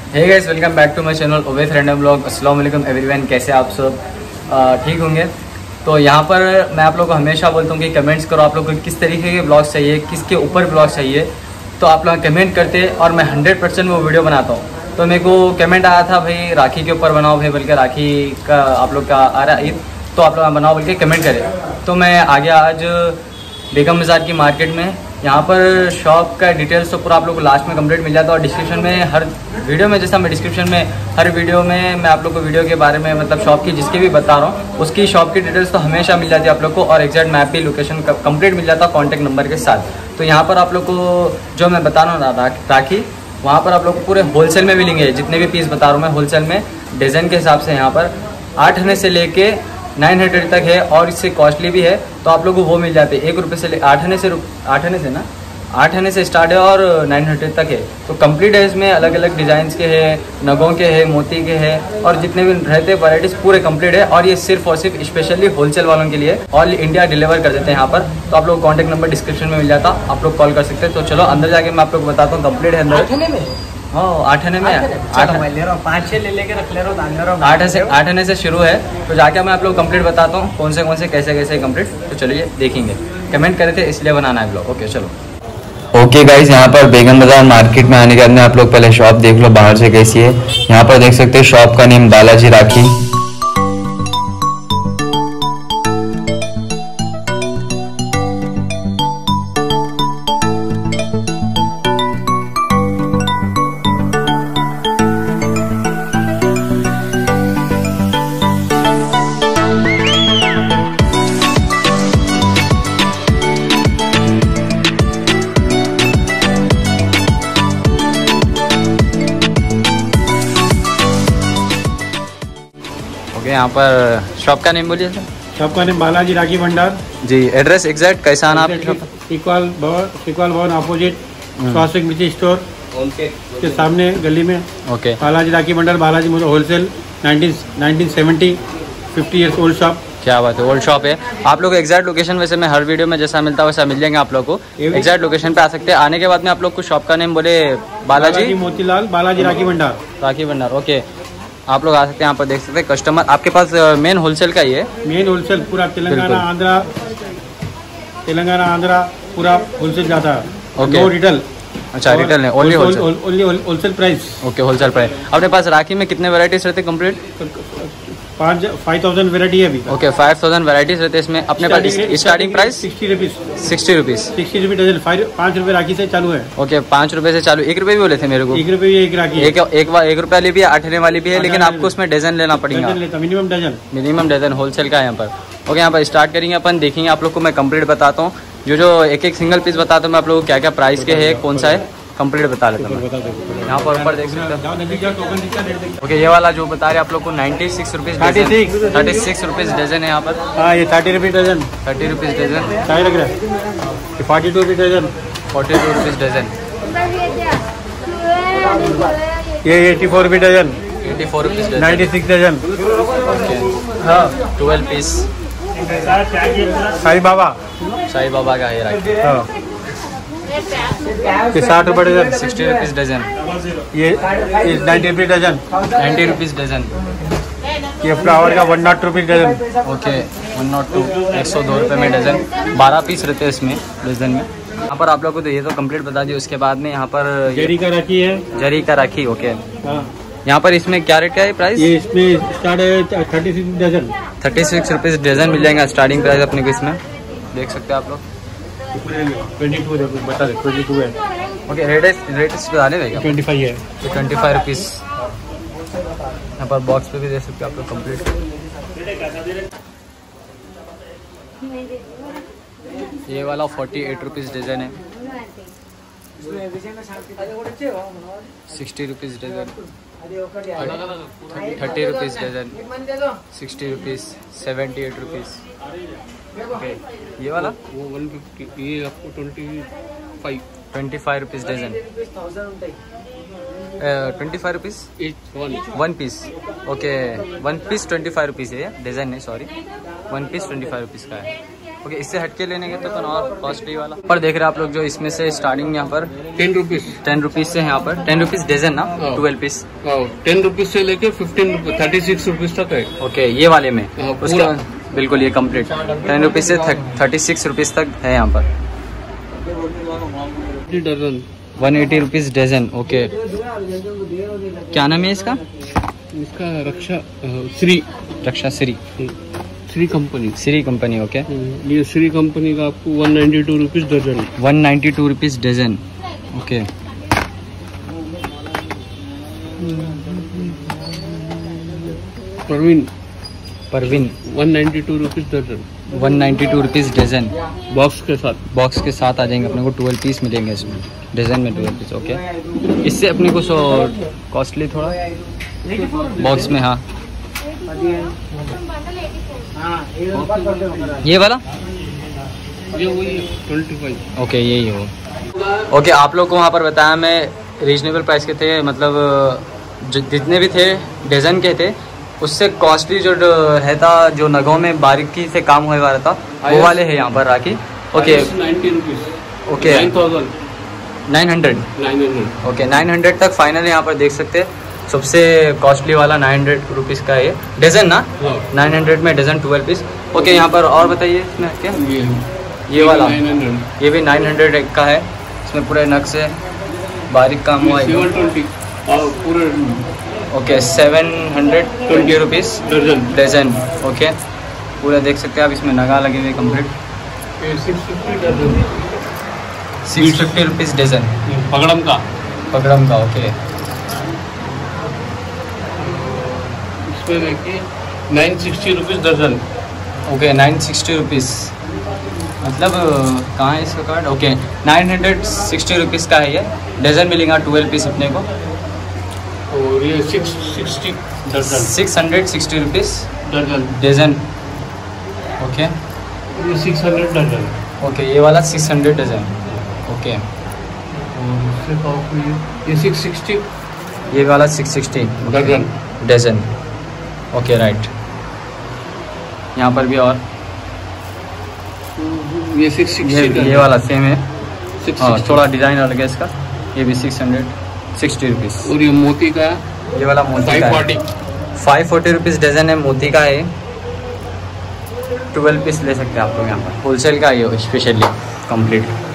Hey guys, welcome back to my channel Owais random vlog. अस्सलाम वालेकुम everyone, कैसे आप सब ठीक होंगे। तो यहाँ पर मैं आप लोगों को हमेशा बोलता हूँ कि कमेंट्स करो आप लोग को किस तरीके के ब्लॉग्स चाहिए, किसके ऊपर ब्लॉग चाहिए। तो आप लोग कमेंट करते और मैं 100% वो वीडियो बनाता हूँ। तो मेरे को कमेंट आया था भाई राखी के ऊपर बनाओ भाई, बल्कि राखी का आप लोग का आ रहा ईद, तो आप लोग बनाओ बल्कि कमेंट करें। तो मैं आ गया आज बेगम बाज़ार की मार्केट में। यहाँ पर शॉप का डिटेल्स तो पूरा आप लोग को लास्ट में कंप्लीट मिल जाता है और डिस्क्रिप्शन में हर वीडियो में, जैसा मैं डिस्क्रिप्शन में हर वीडियो में मैं आप लोग को वीडियो के बारे में मतलब शॉप की जिसकी भी बता रहा हूँ उसकी शॉप की डिटेल्स तो हमेशा मिल जाती है आप लोग को, और एग्जैक्ट मैप भी लोकेशन का कंप्लीट मिल जाता है कॉन्टैक्ट नंबर के साथ। तो यहाँ पर आप लोग को जो मैं बता रहा हूँ राखी, वहाँ पर आप लोग को पूरे होलसेल में मिलेंगे। जितने भी पीस बता रहा हूँ मैं होलसेल में डिज़ाइन के हिसाब से यहाँ पर 8 आने से लेके 900 तक है और इससे कॉस्टली भी है। तो आप लोगों को वो मिल जाते हैं 1 रुपये से 8 आने से स्टार्ट है और 900 तक है। तो कंप्लीट है, इसमें अलग अलग डिज़ाइंस के हैं, नगों के हैं, मोती के हैं और जितने भी रहते हैं वैराइटीज़ पूरे कंप्लीट है। और ये सिर्फ और सिर्फ स्पेशली होलसेल वालों के लिए ऑल इंडिया डिलीवर कर देते हैं यहाँ पर। तो आप लोग कॉन्टैक्ट नंबर डिस्क्रिप्शन में मिल जाता, आप लोग कॉल कर सकते हैं। तो चलो अंदर जाके मैं आप लोग बताता हूँ कंप्लीट है अंदर। हाँ 8 आने में 5-6 ले लेके रख ले रहा हूँ। 8 आने से शुरू है। तो जाके मैं आप लोग कंप्लीट बताता हूँ कौन से कैसे कैसे कंप्लीट। तो चलिए देखेंगे, कमेंट करे थे इसलिए बनाना है ब्लॉग। ओके चलो। ओके गाइज, यहाँ पर बेगम बाजार मार्केट में आने के बाद में आप लोग पहले शॉप देख लो बाहर से कैसी है। यहाँ पर देख सकते हैं शॉप का नेम बालाजी राखी। यहाँ पर शॉप का नेम बोलिए सर। शॉप का name Balaji Rakhi Bhandar ji. Address exact कैसा आना आप? इक्वाल भवन अपोजिट स्वास्थ्य मिर्ची स्टोर के सामने गली में। Okay. Balaji Rakhi Bhandar, Balaji wholesale 1970 50 years old shop. क्या बात है, ओल्ड शॉप है। आप लोग एग्जैक्ट लोकेशन वैसे मैं हर वीडियो में जैसा मिलता है वैसा मिल जाएंगे आप लोग को। एग्जैक्ट लोकेशन पे आ सकते हैं। आने के बाद में आप लोग को शॉप का नेम बोले बालाजी मोतीलाल बालाजी राखी भंडार। राखी भंडार ओके। आप लोग आ सकते हैं, यहाँ पर देख सकते हैं कस्टमर आपके पास मेन होलसेल का ही है। मेन होलसेल पूरा तेलंगाना आंध्रा पूरा होलसेल जाता है। ओके। रिटेल। अच्छा रिटेल है, only wholesale price. Okay wholesale price. अपने पास राखी में कितने वैराइटीज रहते हैं कंप्लीट? 5000 वैरायटी है अभी। ओके 5000 वैराइटीज रहते हैं इसमें। अपने पास स्टार्टिंग प्राइस 60 रुपीज। 60 रुपीज। 60 रुपये डजन। 5 रुपये राखी से चालू है। ओके 5 रुपये से चालू। 1 रुपये भी बोले थे मेरे को। 1 रुपये एक राखी। 1 रुपये वाली भी है, 8 आने वाली भी है, लेकिन आपको उसमें डजन लेना पड़ेगा। मिनिमम डजन होलसेल का है यहाँ पर। ओके यहाँ पर स्टार्ट करेंगे अपन, देखेंगे आप लोग को मैं कंप्लीट बताता हूँ। जो एक सिंगल पीस बताता हूँ मैं आप लोग को क्या क्या प्राइस के है, कौन सा है कंप्लीट बता लेता हूँ। यहाँ पर ऊपर देख सकते हैं। ओके ये वाला जो बता रहे आप लोग को 96 रुपीज़ 36 रुपीज़ डजन है यहाँ पर। हाँ ये 30 रुपीज़ डजन। 30 rupees dozen. क्या लग रहा है? 42 रुपीज़ डजन। 42 rupees dozen. ये 84 rupees dozen. 84 rupees dozen. 96 dozen. हाँ 12 पीस। साई बाबा का है राखी। ये 60 रुपये डजन। 60 rupees dozen. ये 90 रुपीज़ डजन। 90 rupees dozen. ये फ्लावर का 102 रुपीज़ डजन। ओके 102 102 रुपये में डजन। 12 पीस रहते हैं इसमें डजन में। यहाँ पर आप लोग को तो ये तो कंप्लीट बता दिए। उसके बाद में यहाँ पर जरी का राखी है। जरी का राखी ओके। हाँ यहाँ पर इसमें क्या रेट का है प्राइस? ये इसमें स्टार्ट है 36 डजन। 36 रुपीज़ डजन मिल जाएगा स्टार्टिंग प्राइस अपने को इसमें। देख सकते हैं आप लोग। 22 बता दे 22 है। ओके रेट बता दें भैया। 25 है। 25 रुपीज़। यहाँ पर बॉक्स पे भी दे सकते हैं आप लोग कंप्लीट। ये वाला 48 रुपीज़ डजन है। 60 rupees dozen. 30 rupees dozen. 60 rupees. 78 rupees. Okay ये वाला वो 150। ये आपको 25 rupees dozen. 25 rupees one piece. Okay 1 piece 25 rupees है, डजन है सॉरी। 1 पीस 25 रुपीज़ का है। ओके, इससे हटके लेने के तो और कॉस्टली वाला पर देख रहे हैं आप लोग, जो इसमें से स्टार्टिंग यहाँ पर 10 रुपीज 10 रुपीज से यहाँ पर 10 रुपीज डजन ना, 12 पीस 10 रुपीज से लेके 15 रुपीज 36 रुपीज तक है। ओके, ये वाले में उसका बिल्कुल ये कंप्लीट 10 रुपीज से 36 रुपीज तक है यहाँ पर। Dozen 180 rupees dozen. ओके, क्या नाम है इसका? इसका रक्षा श्री कंपनी। ओके, ये श्री कंपनी का आपको 192 rupees dozen. 192 rupees dozen. Okay, Parveen 192 rupees dozen. 192 rupees dozen. Box के साथ आ जाएंगे अपने को 12 पीस मिलेंगे इसमें, डजन में 12 पीस। ओके, इससे अपने को कॉस्टली थोड़ा बॉक्स में। हाँ, ये वाला ये वही 25। ओके, यही हो। ओके, आप लोग को वहाँ पर बताया मैं रीजनेबल प्राइस के थे, मतलब जो जितने भी थे डजन के थे, उससे कॉस्टली जो है था, जो नगों में बारीकी से काम हुआ वाला था, वो वाले है यहाँ पर rakhi. Okay, 90 rupees. Okay, 900। Okay, 900 तक फाइनल यहाँ पर देख सकते हैं। सबसे कॉस्टली वाला 900 रुपीज़ का है डजन ना, 900 में डजन 12 पीस। ओके, यहाँ पर और बताइए इसमें क्या? ये वाला 900, ये भी 900 का है। इसमें पूरे नग से बारीक काम हुआ है। 720 और पूरे। Okay, 720 rupees dozen. ओके, पूरा देख सकते हैं आप, इसमें नगा लगे हुए कंप्लीट। 650 रुपीज़ डजन पगड़म का। ओके, इसमें देखिए 960 रुपीज डजन। ओके, 960 रुपीज़, मतलब कहाँ है इसका कार्ड? ओके, 960 रुपीज़ का है ये, डजन मिलेगा 12 पीस अपने को। और ये 660 डजन। 660 rupees dozen. ओके, ये 600 डजन। ओके, ये वाला 600 डजन। ओके, ये 660, ये वाला 660 डजन। Okay, right. यहाँ पर भी और ये 660 ये वाला सेम है। हाँ, थोड़ा डिज़ाइन अलग है इसका। ये भी 660 रुपीज़। और ये मोती का, ये वाला मोती का 540 रुपीज़ डजन है, मोती का है। 12 पीस ले सकते हैं आप लोग यहाँ पर, होलसेल का ये स्पेशली कंप्लीट।